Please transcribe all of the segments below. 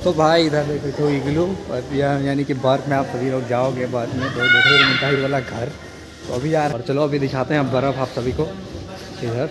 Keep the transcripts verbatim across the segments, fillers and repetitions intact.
तो भाई इधर देखो तो इग्लू और यानी कि बर्फ़ में आप सभी लोग जाओगे बाद में तो देखोगे मिठाई वाला घर। तो अभी यार और चलो अभी दिखाते हैं बर्फ़ आप सभी को। इधर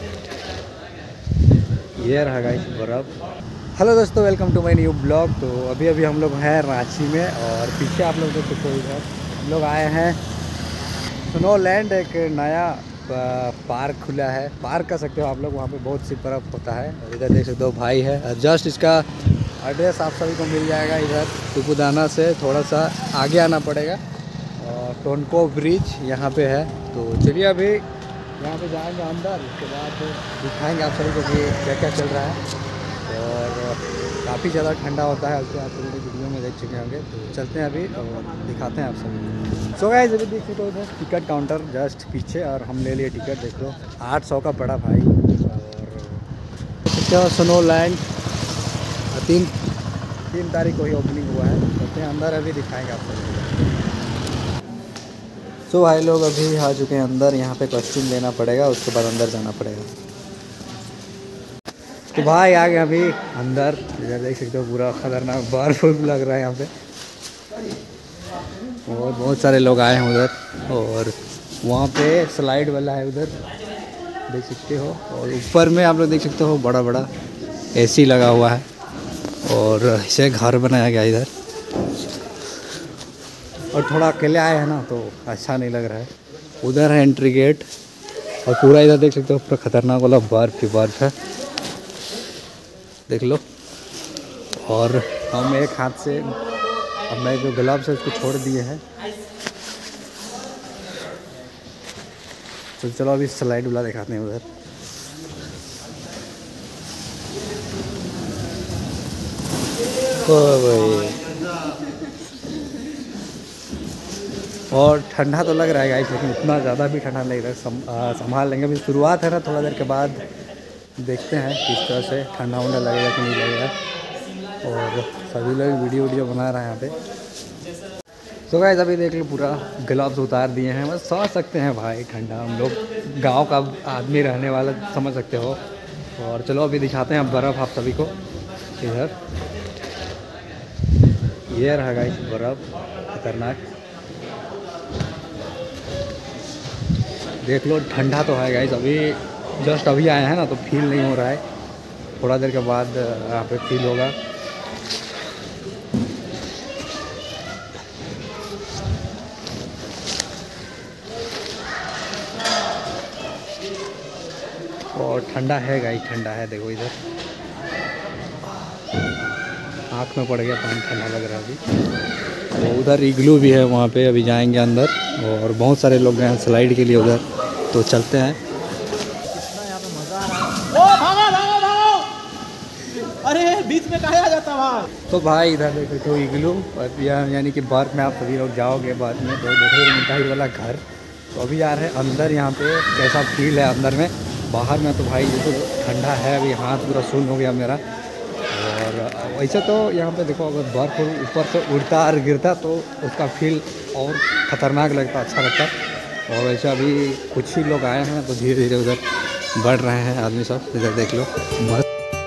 ये रहा गाइस बर्फ़। हेलो दोस्तों, welcome to my new blog. तो अभी अभी हम लोग हैं रांची में और पीछे आप लोग देख सकते हो इधर हम लोग आए हैं स्नो लैंड। एक नया पार्क खुला है, पार्क कह सकते हो आप लोग। वहाँ पे बहुत सी बर्फ़ होता है और इधर देख सकते हो भाई है। जस्ट इसका एड्रेस आप सभी को मिल जाएगा। इधर तुपुदाना से थोड़ा सा आगे आना पड़ेगा और टोनको ब्रिज यहाँ पे है। तो चलिए अभी यहाँ पे जाएंगे अंदर, उसके बाद दिखाएंगे आप सभी को कि क्या क्या चल रहा है। और काफ़ी ज़्यादा ठंडा होता है, उसके आप सभी वीडियो में देख चुके होंगे। तो चलते हैं अभी और दिखाते हैं आप सभी। सो गाइस अभी देखिए तो इधर टिकट काउंटर जस्ट पीछे और हम ले लिए टिकट। देख लो आठ सौ का पड़ा भाई। और स्नो लैंड तीन तीन तारीख को ही ओपनिंग हुआ है। चलते हैं अंदर, अभी दिखाएंगे आप सभी। सो भाई लोग अभी आ चुके हैं अंदर। यहाँ पे कॉस्ट्यूम लेना पड़ेगा, उसके बाद अंदर जाना पड़ेगा। तो भाई आ गए अभी अंदर। इधर देख सकते हो पूरा खतरनाक बर्फ लग रहा है यहाँ पे और बहुत सारे लोग आए हैं उधर। और वहाँ पे स्लाइड वाला है उधर देख सकते हो। और ऊपर में आप लोग देख सकते हो बड़ा बड़ा एसी लगा हुआ है और इसे घर बनाया गया इधर। और थोड़ा अकेले आए हैं ना तो अच्छा नहीं लग रहा है। उधर है एंट्री गेट और पूरा इधर देख सकते हो पूरा खतरनाक वाला बर्फ ही बर्फ है, देख लो। और हम एक हाथ से अब मैं जो ग्लव्स है उसको छोड़ दिए हैं। तो चलो अभी स्लाइड वाला दिखाते हैं उधर। ओ भाई और ठंडा तो लग रहा है गाइस, लेकिन इतना ज़्यादा भी ठंडा नहीं लग सम, आ, संभाल लेंगे। अभी शुरुआत है ना, थोड़ा देर के बाद देखते हैं किस तरह से ठंडा उंडा लगेगा कि नहीं लगेगा। और सभी लोग वीडियो वीडियो बना रहे हैं यहाँ पे। तो गाइस अभी देख लो पूरा ग्लव्स उतार दिए हैं। बस समझ सकते हैं भाई ठंडा, हम लोग गांव का आदमी रहने वाला समझ सकते हो। और चलो अभी दिखाते हैं बर्फ़ आप सभी को। इधर ये रहा गाइस बर्फ़ खतरनाक, देख लो। ठंडा तो है गाइस, अभी जस्ट अभी आए हैं ना तो फील नहीं हो रहा है। थोड़ा देर के बाद यहाँ पे फील होगा। और ठंडा है गाइस, ठंडा है। देखो इधर आँख में पड़ गया पानी, ठंडा लग रहा है अभी। तो उधर इग्लू भी है, वहाँ पे अभी जाएंगे अंदर। और बहुत सारे लोग गए हैं स्लाइड के लिए उधर, तो चलते हैं। कितना यहाँ पे मजा आ रहा है। ओ भागो भागो भागो, अरे बीच में कहाँ आ जाता भाई। तो भाई इधर देखो तो इग्लू और यानी कि बर्फ़ में आप सभी लोग जाओगे बाद में तो देखोगे मिठाई वाला घर। तो अभी आ रहे हैं अंदर, यहाँ पे कैसा फील है अंदर में। बाहर में तो भाई ये तो ठंडा है, अभी हाथ पूरा सुन्न हो गया मेरा। और वैसे तो यहाँ पे देखो अगर बर्फ़ ऊपर से उड़ता और गिरता तो उसका फील और ख़तरनाक लगता, अच्छा लगता। और वैसे अभी कुछ ही लोग आए हैं तो धीरे धीरे उधर बढ़ रहे हैं आदमी सब। इधर देख लो मस्त।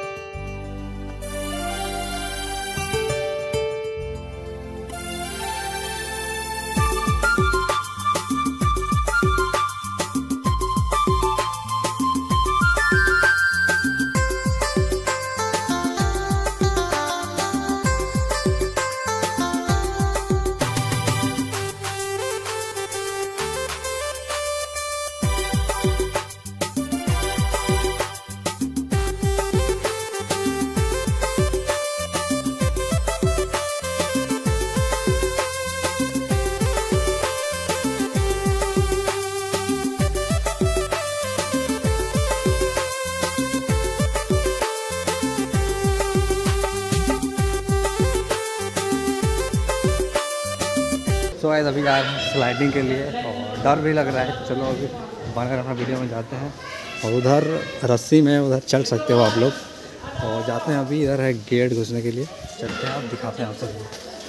सो गाइस अभी आए हैं स्लाइडिंग के लिए और डर भी लग रहा है। चलो अभी बने रहना वीडियो में जाते हैं। और उधर रस्सी में उधर चल सकते हो आप लोग। और जाते हैं अभी, इधर है गेट घुसने के लिए। चलते हैं, आप दिखाते हैं आप सब।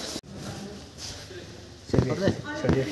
चलिए चलिए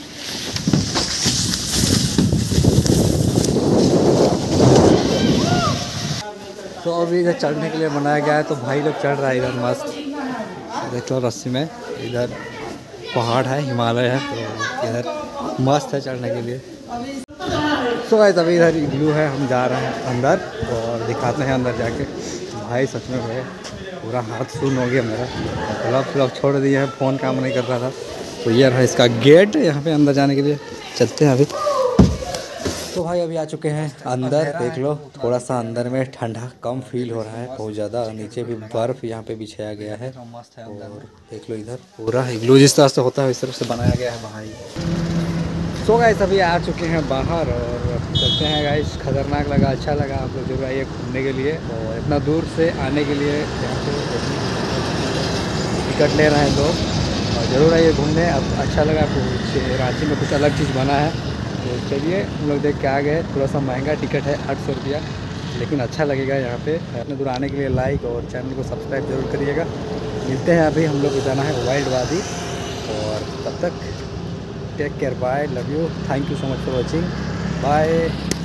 तो अभी इधर चढ़ने के लिए बनाया गया है, तो भाई लोग चढ़ रहा है इधर मस्त। देख लो रस्सी में, इधर पहाड़ है, हिमालय है, तो इधर मस्त है चढ़ने के लिए। सो गाइस अभी इधर इग्लू है, हम जा रहे हैं अंदर और दिखाते हैं अंदर जाके। भाई सच में भाई पूरा हाथ सुन हो गया मेरा, ग्लव्स व्लव्स छोड़ दिए हैं, फ़ोन काम नहीं कर रहा था। तो ये रहा इसका गेट यहाँ पे अंदर जाने के लिए, चलते हैं अभी। तो भाई अभी आ चुके हैं अंदर, देख लो थोड़ा सा अंदर में ठंडा कम फील हो रहा है बहुत ज़्यादा। नीचे भी बर्फ़ यहाँ पे बिछाया गया है और देख लो इधर पूरा इग्लू जिस तरह से होता है इस तरह से बनाया गया है भाई। सो गाइस अभी आ चुके हैं बाहर और चलते हैं गाइस। खतरनाक लगा, अच्छा लगा, आप लोग जरूर आइए घूमने के लिए। और इतना दूर से आने के लिए यहाँ पे टिकट ले रहे हैं लोग, और ज़रूर आइए घूमने। अब अच्छा लगा, कुछ रांची में कुछ अलग चीज़ बना है, तो चलिए हम लोग देख के आ गए। थोड़ा सा महंगा टिकट है, आठ सौ रुपया, लेकिन अच्छा लगेगा यहाँ पे। इतने दूर आने के लिए लाइक और चैनल को सब्सक्राइब जरूर करिएगा। मिलते हैं अभी, हम लोग को जाना है वाइल्ड वादी, और तब तक take care, bye, love you, thank you so much for watching, bye.